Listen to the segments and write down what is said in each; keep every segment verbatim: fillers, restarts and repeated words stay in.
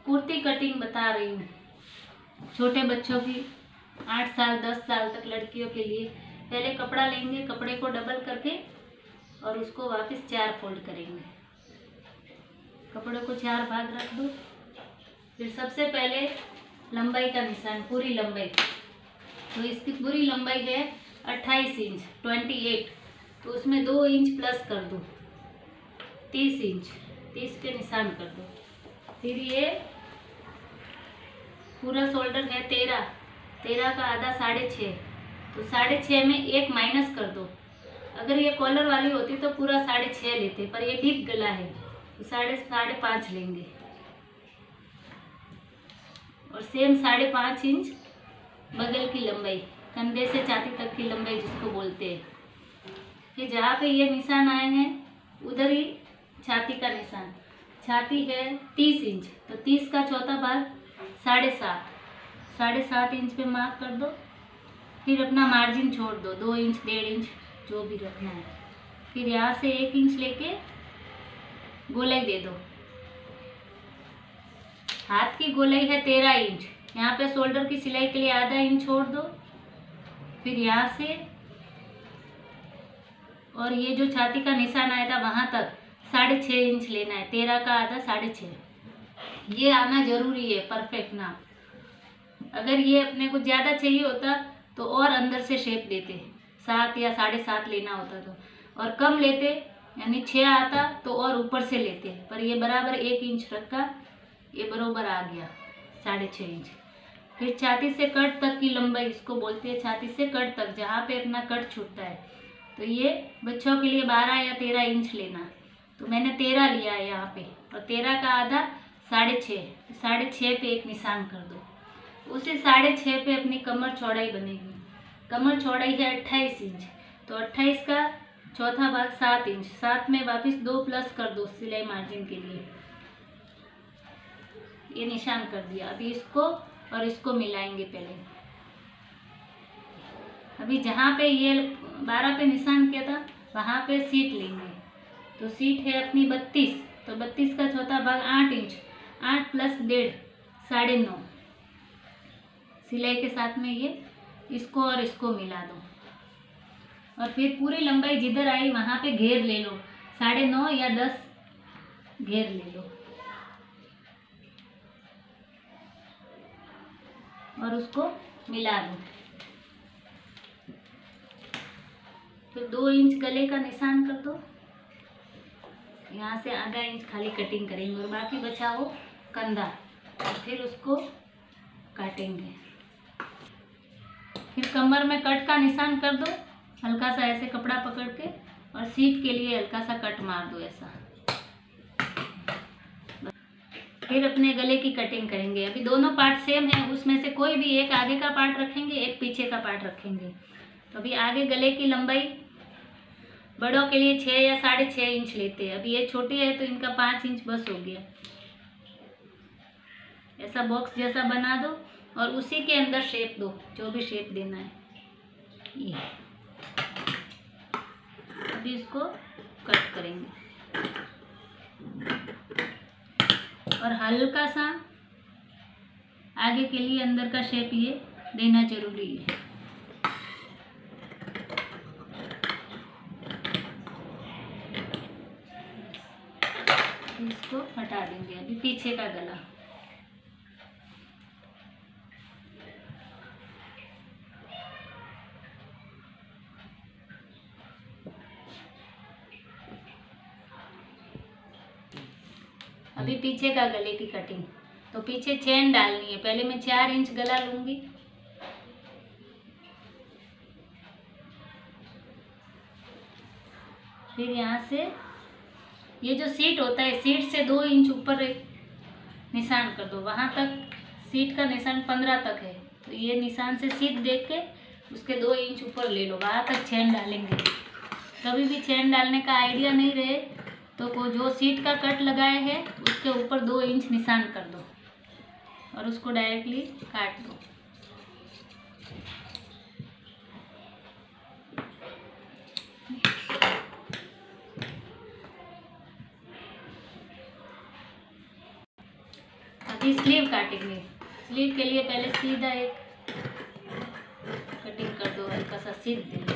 Kurti cutting बता रही हूँ, छोटे बच्चों की, आठ साल दस साल तक लड़कियों के लिए। पहले कपड़ा लेंगे, कपड़े को डबल करके और उसको वापस चार फोल्ड करेंगे। कपड़े को चार भाग रख दो। फिर सबसे पहले लंबाई का निशान, पूरी लंबाई, तो इसकी पूरी लंबाई है अट्ठाईस इंच, अट्ठाईस, तो उसमें दो इंच प्लस कर दो, तीस इंच, तीस पे निशान कर दो। फिर ये पूरा शोल्डर है तेरह, तेरह का आधा साढ़े छः, तो साढ़े छः में एक माइनस कर दो। अगर ये कॉलर वाली होती तो पूरा साढ़े छः लेते, पर ये डीप गला है तो साढ़े साढ़े पाँच लेंगे। और सेम साढ़े पाँच इंच बगल की लंबाई, कंधे से छाती तक की लंबाई जिसको बोलते हैं। ये जहाँ पे ये निशान आए हैं उधर ही छाती का निशान। छाती है तीस इंच, तो तीस का चौथा भाग साढ़े सात, साढ़े सात इंच पे मार्क कर दो। फिर अपना मार्जिन छोड़ दो, दो इंच डेढ़ इंच जो भी रखना है। फिर यहाँ से एक इंच लेके गोलाई दे दो। हाथ की गोलाई है तेरह इंच, यहाँ पे शोल्डर की सिलाई के लिए आधा इंच छोड़ दो। फिर यहाँ से और ये जो छाती का निशान आया था वहाँ तक साढ़े छः इंच लेना है, तेरह का आधा साढ़े छः। ये आना जरूरी है, परफेक्ट नाप। अगर ये अपने को ज़्यादा चाहिए होता तो और अंदर से शेप देते, सात या साढ़े सात लेना होता तो, और कम लेते यानी छः आता तो और ऊपर से लेते, पर ये बराबर एक इंच रखा, ये बराबर आ गया साढ़े छः इंच। फिर छाती से कट तक की लंबाई, इसको बोलते हैं छाती से कट तक, जहाँ पे अपना कट छूटता है, तो ये बच्चों के लिए बारह या तेरह इंच लेना। तो मैंने तेरह लिया है यहाँ पे, और तेरह का आधा साढ़े छः, साढ़े छः पे एक निशान कर दो। उसी साढ़े छः पे अपनी कमर चौड़ाई बनेगी। कमर चौड़ाई है अट्ठाईस इंच, तो अट्ठाईस का चौथा भाग सात इंच, सात में वापस दो प्लस कर दो सिलाई मार्जिन के लिए। ये निशान कर दिया। अभी इसको और इसको मिलाएंगे पहले। अभी जहाँ पे ये बारह पे निशान किया था वहाँ पे सीट लेंगे, तो सीट है अपनी बत्तीस, तो बत्तीस का चौथा भाग आठ इंच, आठ प्लस डेढ़ साढ़े नौ, सिलाई के साथ में ये इसको और इसको मिला दो। और फिर पूरी लंबाई जिधर आई वहाँ पे घेर ले लो, साढ़े नौ या दस घेर ले लो, और उसको मिला दो। फिर दो इंच गले का निशान कर दो, यहाँ से आधा इंच खाली कटिंग करेंगे और बाकी बचा वो कंधा, फिर उसको काटेंगे। फिर कमर में कट का निशान कर दो, हल्का सा ऐसे कपड़ा पकड़ के, और सीट के लिए हल्का सा कट मार दो ऐसा। फिर अपने गले की कटिंग करेंगे। अभी दोनों पार्ट सेम है, उसमें से कोई भी एक आगे का पार्ट रखेंगे, एक पीछे का पार्ट रखेंगे। तो अभी आगे गले की लंबाई बड़ों के लिए छः या साढ़े छः इंच लेते हैं। अभी ये छोटी है तो इनका पाँच इंच बस हो गया। ऐसा बॉक्स जैसा बना दो और उसी के अंदर शेप दो, जो भी शेप देना है। ये अभी इसको कट करेंगे और हल्का सा आगे के लिए अंदर का शेप ये देना जरूरी है। इसको हटा देंगे। अभी पीछे का गला, अभी पीछे का गले की कटिंग। तो पीछे चेन डालनी है। पहले मैं चार इंच गला लूंगी, फिर यहाँ से ये जो सीट होता है, सीट से दो इंच ऊपर एक निशान कर दो, वहाँ तक सीट का निशान पंद्रह तक है, तो ये निशान से सीट देख के उसके दो इंच ऊपर ले लो, वहाँ तक चेन डालेंगे। कभी भी चेन डालने का आइडिया नहीं रहे तो को जो सीट का कट लगाए है उसके ऊपर दो इंच निशान कर दो और उसको डायरेक्टली काट दो। अभी स्लीव काटेंगे। स्लीव के लिए पहले सीधा एक कटिंग कर दो, हल्का सा सीध दे।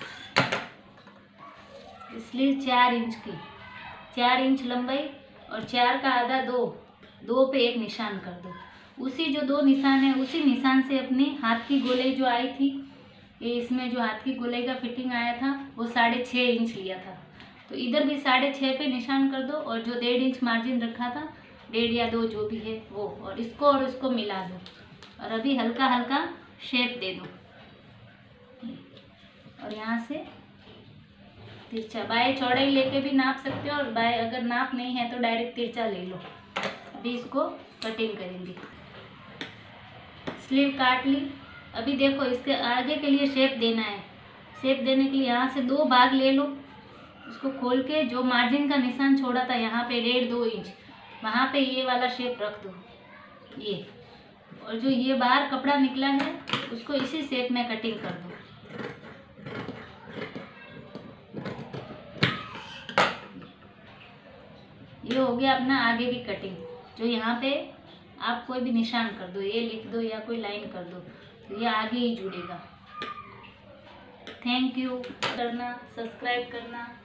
स्लीव चार इंच की, चार इंच लंबाई और चार का आधा दो, दो पे एक निशान कर दो। उसी जो दो निशान है उसी निशान से अपनी हाथ की गोलाई जो आई थी, ये इसमें जो हाथ की गोलाई का फिटिंग आया था वो साढ़े छः इंच लिया था, तो इधर भी साढ़े छः पे निशान कर दो और जो डेढ़ इंच मार्जिन रखा था, डेढ़ या दो जो भी है वो, और इसको और इसको मिला दो और अभी हल्का हल्का शेप दे दो। और यहाँ से तिरछा, बाएं चौड़ाई लेके भी नाप सकते हो और बाएं अगर नाप नहीं है तो डायरेक्ट तिरछा ले लो। अभी इसको कटिंग करेंगे। स्लीव काट ली। अभी देखो इसके आगे के लिए शेप देना है। शेप देने के लिए यहाँ से दो भाग ले लो, उसको खोल के जो मार्जिन का निशान छोड़ा था यहाँ पे डेढ़ दो इंच, वहाँ पे ये वाला शेप रख दो ये, और जो ये बाहर कपड़ा निकला है उसको इसी शेप में कटिंग कर दो। ये हो गया अपना आगे की कटिंग। जो यहाँ पे आप कोई भी निशान कर दो, ये लिख दो या कोई लाइन कर दो, तो ये आगे ही जुड़ेगा। Thank you. करना, सब्सक्राइब करना।